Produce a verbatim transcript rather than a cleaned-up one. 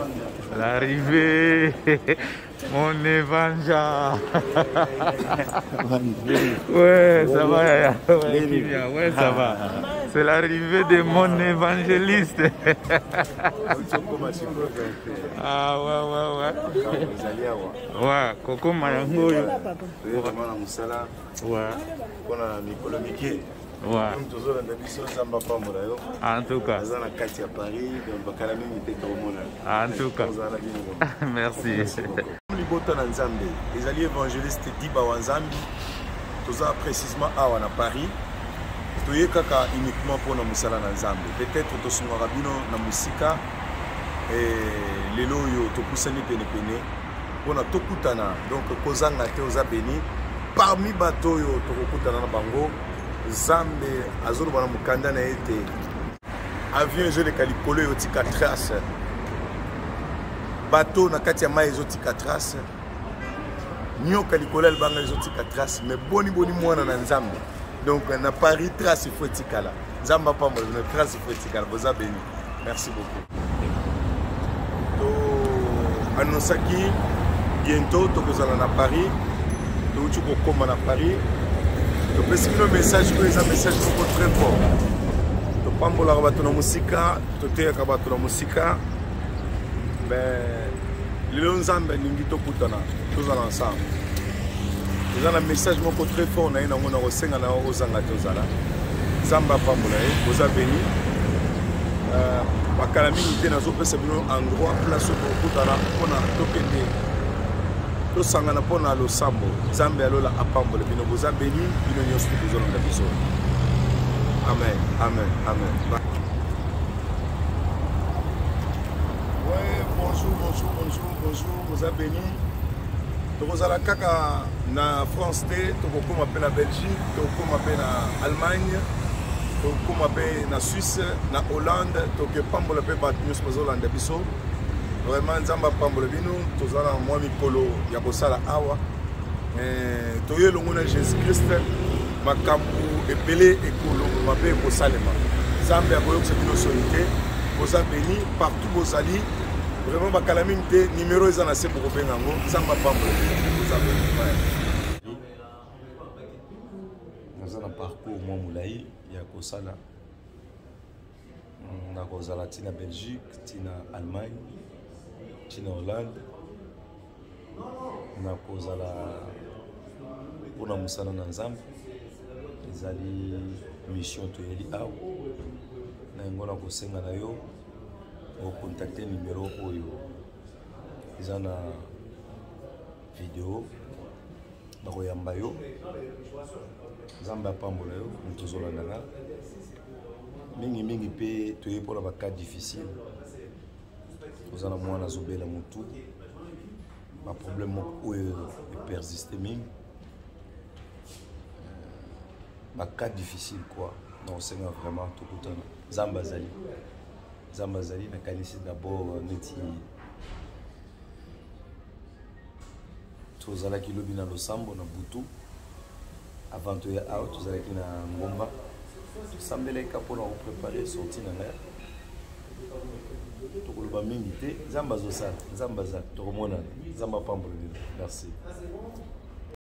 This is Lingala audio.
L'arrivée, mon évangile. Ouais, ça va, Yaya. Ouais, qui vient. Ouais, ça va. C'est l'arrivée de mon évangéliste. Ah, ouais, ouais, ouais. Ouais, Coco Mayango. Ouais. Ouais. Ouais. En tout cas. En tout cas. Merci. Les alliés évangélistes Diba Wanzambi, tout ça précisément à Paris. Tout est uniquement pour nos musala Nzambi. Peut-être que nous sommes na musika et les loyaux to kusani pene pene. On a tout kutana donc kozanga te oza béni. Parmi bateau yo to kutana na bango. Zambe azolo bana mukanda na ete avion ezo le kalikolo yo tika trace bateau na kati ya mai ezo tika trace nyo kalikolo el banga ezo tika trace mais boni boni mwana na Nzambe donc na Paris trace il faut tika là Nzamba pa mo na trace il faut tika boza béni merci beaucoup to annonçaki bientôt to kozala na Paris to uchu ko koma na Paris. Donc, c'est un message que les messages sont très forts. Donc, pas pour la rabattre la musique, tout est rabattre la musique. Mais les ensemble, nous sommes tous ensemble. Ils ont un message très fort. Nous avons un message aux Zangatouzala. Zamba Pamboulaye, vous avez béni. Bakalami n'était dans un endroit place pour Koutana pour la tokende. Tout sangana pona lo sambo Zambe alola apambole bino boza béni bino nyonso bozolo na biso. Amen, amen, amen. Ouais, bonjour, bonjour, bonjour, bonjour, boza béni. Tokozala kaka na France te, tokokoma pe na Belgique, tokokoma pe na Allemagne, tokokoma pe na Suisse, na Hollande, tokepambola pe bato nyonso bozolanda biso. Vraiment, Nzamba Pambolo Bino, tous allons moi mikolo ya bosala awa. Eh, toye longona Jésus Christ, makambu epelé ekolo mabe bosalema. Nzamba ya koyok sebino solité, boza béni partout bozali. Vraiment bakalaminte numéro ezana se pour bengango, Nzamba Pambolo Bino, boza béni. Dans un parcours moi moulayi ya kosala. Na kozala tina Belgique, tina Allemagne. En Hollande, na kozala pona musana na Nzambe ezali mission to yeli aw na ngona ko senga na yo o contacter numéro oyo ezana vidéo na ko yamba yo Nzambe apambola yo mutozola nanga mingi mingi pe to ye pona ba cas difficile. Vous avez moins azobé la moutou, ma problème est persisté même, ma cas difficile quoi. Non, c'est vraiment tout le temps. Zambazali, Zambazali, na kanisi d'abord neti. Tous allez qui lobi na losambo na butu, avant de y aller, tous allez qui na ngomba. Sambele kapo na préparer sortir na mer. Tokoloba mingi te Zamba zosala Zamba za tokomona Zamba Pambolo. Merci.